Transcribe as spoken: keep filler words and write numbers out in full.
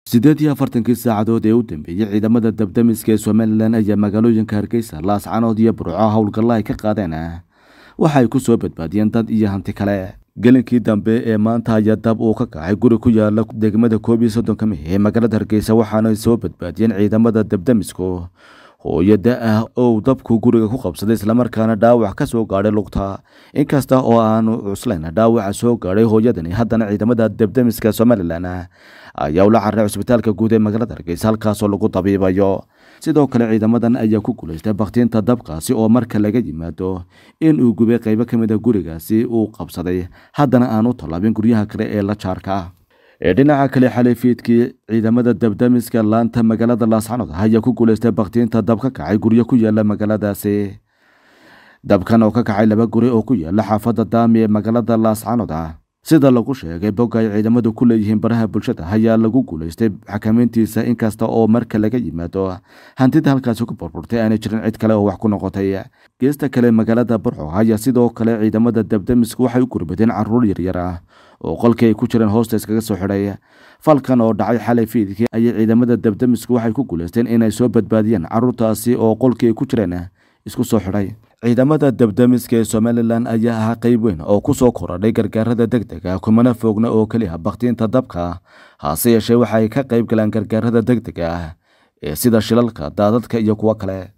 sideed iyo afartankii saacadood ee u dambeeyay ciidamada dabdamiska ee Somaliland ayaa magaalooyinka Hargeysa, Laascaanood iyo Burco howlgalla ay ka qaadeen waxay ku soo badbaadiyeen dad iyo hanti kale. Gelinkii dambe ee maanta ayaa dab uu ka kacay guri ku yaala degmada koob iyo soddon ka mid ee magaalada Hargeysa, waxaana ay soo badbaadiyeen ciidamada dabdamisku hooyada ah oo dabku guriga ku qabsaday isla markaana dhaawac ka soo gaadhay lugta. inkasta oo aanu cuslayn dhaawaca soo gaadhay hooyadani, haddana ciidamada dabdamiska Somaliland ayaa la carray cusbitaalka guud ee magaalada Hargeysa halkaas oo lagu tabiibayo. sidoo kale ciidamadan ayaa ku guuleystay baqtiinta dabkaasi oo marka laga yimaado in uu gubay qaybo ka mid ah gurigaasi uu qabsaday, haddana aanu tallaabin guryaha kale ee la jaarka. ee dhinaca kale xalay fiidkii ciidamada dabdamiska laanta magaalada Laascaanood ayaa ku guuleystay baqtiinta dab ka kacay guryo ku yaala magaaladaasi. dabkan oo ka kacay laba guri oo ku yaala xaafadda Daami ee magaalada Laascaanood sida lagu sheegay bog ay ciidamadu ku leeyihiin baraha bulshada ayaa lagu guuleystay xakameyntiisa, inkasta oo marka laga yimaado hantida halkaas ku burburtay aanay jirin cid kale oo wax ku noqotay. geesta kale magaalada Burco ayaa sidoo kale ciidamada dabdamisku waxay u gurbadeen carruur yaryar ah oo qolkii ay ku jireen hoosta iskaga soo xidhay. falkan oo dhacay xalay fiidkii ayaa ciidamada dabdamisku waxay ku guuleysteen inay soo badbaadiyaan carruurtaasi oo qolkii ay ku jireen isku soo xidhay. ciidamada dabdamiska ee Somaliland ayaa ahaa qayb weyn oo ku soo korodhay gargaarada degdega, kumana foogna oo kaliya baqtiinta dabka, hase yeeshee waxay ka qayb galaan gargaarada degdega ee sida shilalka, daadadka iyo kuwa kale.